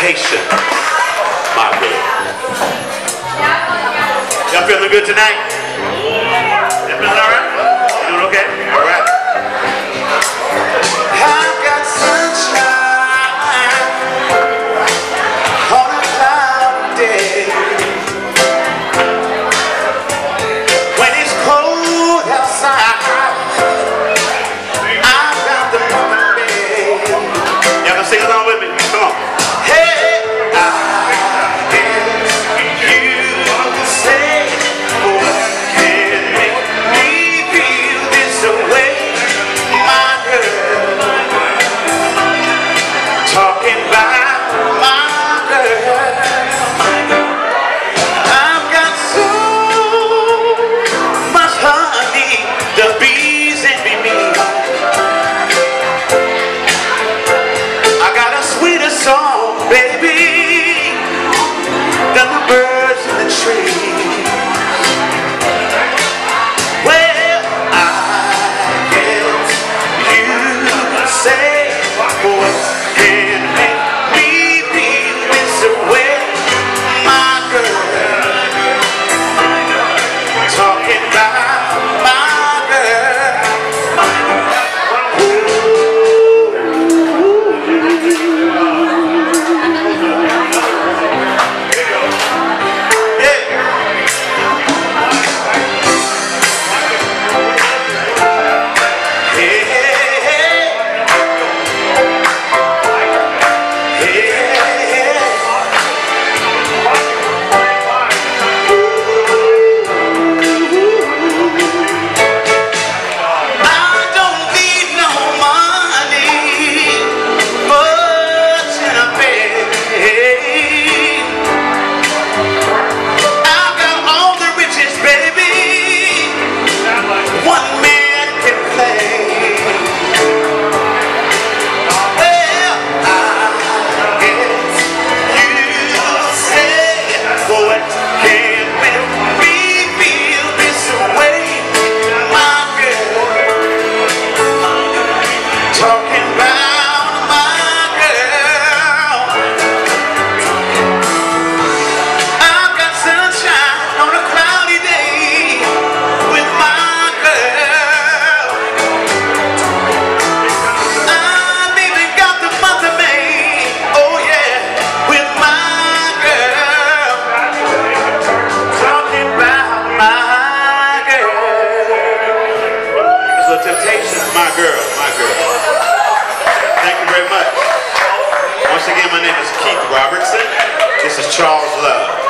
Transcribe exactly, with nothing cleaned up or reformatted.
Temptation, my girl. Y'all feeling good tonight? Y'all feeling all right? You doing okay? All right. I've got sunshine on a cloudy day. When it's cold outside, I've got the morning bed. Y'all gonna sing along with me? Come on. Hey, I guess you say what can make me feel this way, my girl. Talking about my girl. I've got so much honey, the bees envy me. I got a sweeter song, baby, than the birds in the trees. Well, I guess you say what can make me feel this way, my girl. Talking about my girl. Temptation, my girl, my girl. Thank you very much. Once again, my name is Keith Robertson. This is Charles Love.